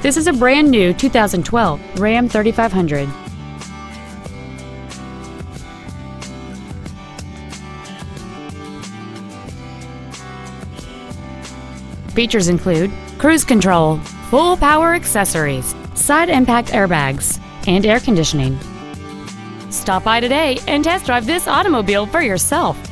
This is a brand new 2012 Ram 3500. Features include cruise control, full power accessories, side impact airbags, and air conditioning. Stop by today and test drive this automobile for yourself.